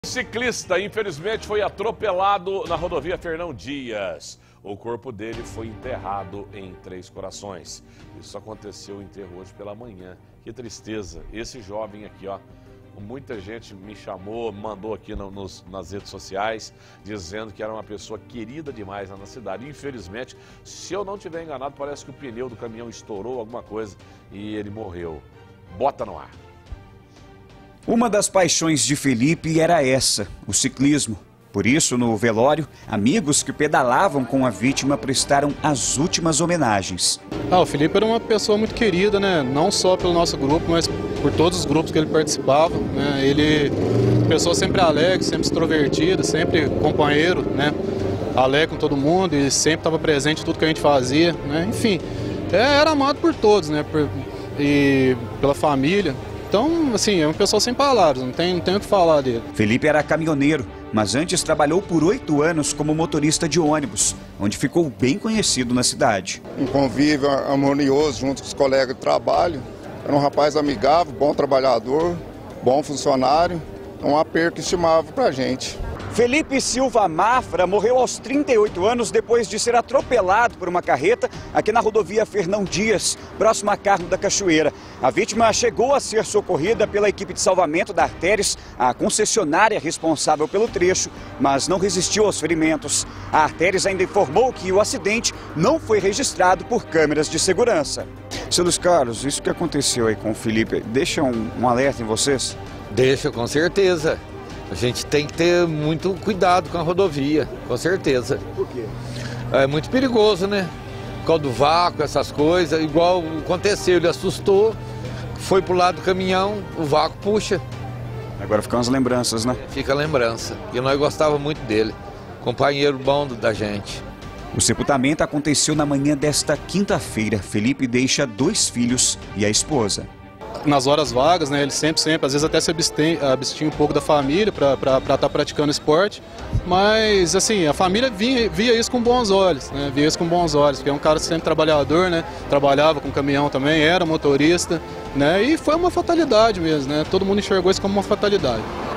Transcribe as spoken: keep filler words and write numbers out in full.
Ciclista, infelizmente, foi atropelado na rodovia Fernão Dias. O corpo dele foi enterrado em Três Corações. Isso aconteceu o enterro hoje pela manhã. Que tristeza. Esse jovem aqui, ó, muita gente me chamou, mandou aqui no, nos, nas redes sociais, dizendo que era uma pessoa querida demais lá na cidade. Infelizmente, se eu não estiver enganado, parece que o pneu do caminhão estourou, alguma coisa, e ele morreu. Bota no ar. Uma das paixões de Felipe era essa, o ciclismo. Por isso, no velório, amigos que pedalavam com a vítima prestaram as últimas homenagens. Ah, o Felipe era uma pessoa muito querida, né? Não só pelo nosso grupo, mas por todos os grupos que ele participava, né? Ele, pessoa sempre alegre, sempre extrovertida, sempre companheiro, né? Alegre com todo mundo e sempre estava presente em tudo que a gente fazia, né? Enfim, era amado por todos, né? Por, e pela família. Então, assim, é uma pessoa sem palavras, não tem, não tem o que falar dele. Felipe era caminhoneiro, mas antes trabalhou por oito anos como motorista de ônibus, onde ficou bem conhecido na cidade. Um convívio harmonioso junto com os colegas de trabalho. Era um rapaz amigável, bom trabalhador, bom funcionário, um aperto estimável pra gente. Felipe Silva Mafra morreu aos trinta e oito anos depois de ser atropelado por uma carreta aqui na rodovia Fernão Dias, próximo a Carmo da Cachoeira. A vítima chegou a ser socorrida pela equipe de salvamento da Artéries, a concessionária responsável pelo trecho, mas não resistiu aos ferimentos. A Artéries ainda informou que o acidente não foi registrado por câmeras de segurança. Seu Luiz Carlos, isso que aconteceu aí com o Felipe, deixa um, um alerta em vocês? Deixa, com certeza. A gente tem que ter muito cuidado com a rodovia, com certeza. Por quê? É muito perigoso, né? Por causa do vácuo, essas coisas. Igual aconteceu, ele assustou, foi pro lado do caminhão, o vácuo puxa. Agora ficam as lembranças, né? Fica a lembrança. E nós gostávamos muito dele. Companheiro bom da gente. O sepultamento aconteceu na manhã desta quinta-feira. Felipe deixa dois filhos e a esposa. Nas horas vagas, né, ele sempre, sempre, às vezes até se abstém, abstinha um pouco da família para estar tá praticando esporte, mas assim, a família via, via isso com bons olhos, né, via isso com bons olhos, porque é um cara sempre trabalhador, né, trabalhava com caminhão também, era motorista, né, e foi uma fatalidade mesmo, né, todo mundo enxergou isso como uma fatalidade.